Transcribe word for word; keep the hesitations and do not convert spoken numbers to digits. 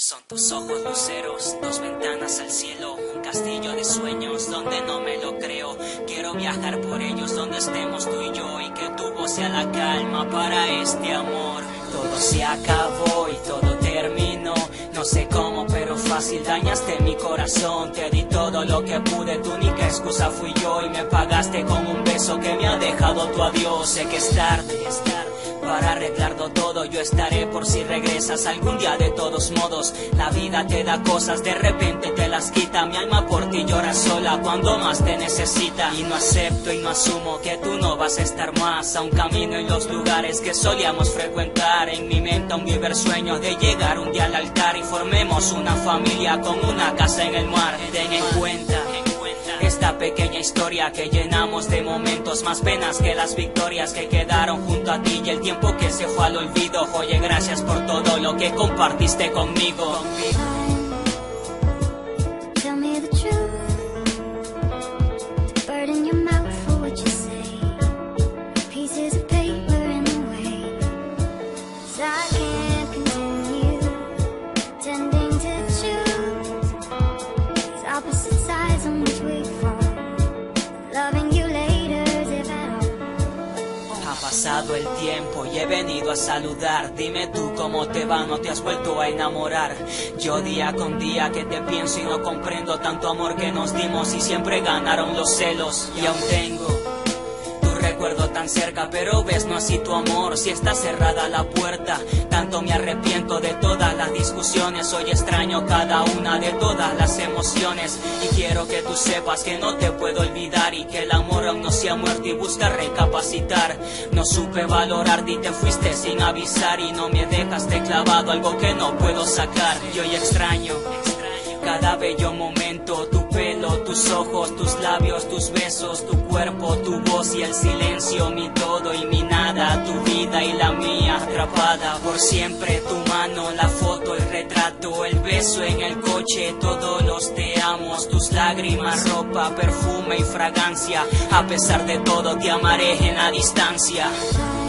Son tus ojos luceros, dos ventanas al cielo, un castillo de sueños donde no me lo creo. Quiero viajar por ellos donde estemos tú y yo, y que tu voz sea la calma para este amor. Todo se acabó y todo terminó, no sé cómo pero fácil dañaste mi corazón. Te di todo lo que pude, tu única excusa fui yo, y me pagaste con un beso que me ha dejado tu adiós. Sé que es tarde, es tarde para arreglarlo todo, yo estaré por si regresas algún día. De todos modos, la vida te da cosas, de repente te las quita. Mi alma por ti llora sola cuando más te necesita, y no acepto y no asumo que tú no vas a estar más. Aún camino en los lugares que solíamos frecuentar, en mi mente aún vive el sueño de llegar un día al altar y formemos una familia con una casa en el mar. Ten en cuenta esta pequeña historia que llenamos de momentos, más penas que las victorias que quedaron junto a ti, y el tiempo que se fue al olvido. Oye, gracias por todo lo que compartiste conmigo. Tell me the truth. The bird in your mouth for what you say. Pieces of paper in the way. 'Cause I can't continue pretending to choose these opposite sides on which we fall. Loving you later is if at all. Ha pasado el tiempo y he venido a saludar. Dime tú cómo te va, no te has vuelto a enamorar. Yo día con día que te pienso y no comprendo tanto amor que nos dimos, y siempre ganaron los celos. Y aún tengo tu recuerdo tan cerca, pero ves, no así tu amor. Si está cerrada la puerta, tanto me arrepiento de todas las discusiones. Hoy extraño cada una de todas las emociones, y quiero que tú sepas que no te puedo olvidar, y que el amor aún no se ha muerto y busca recapacitar. No supe valorarte y te fuiste sin avisar, y no me dejaste clavado algo que no puedo sacar. Y hoy extraño cada bello momento, tu pelo, tus ojos, tus labios, tus besos, tu cuerpo, tu voz y el silencio, mi todo y mi nada, tu vida y la mía, atrapada por siempre. Tu mano, la foto, el retrato, el beso en el coche, todos los te amos, tus lágrimas, ropa, perfume y fragancia. A pesar de todo te amaré en la distancia.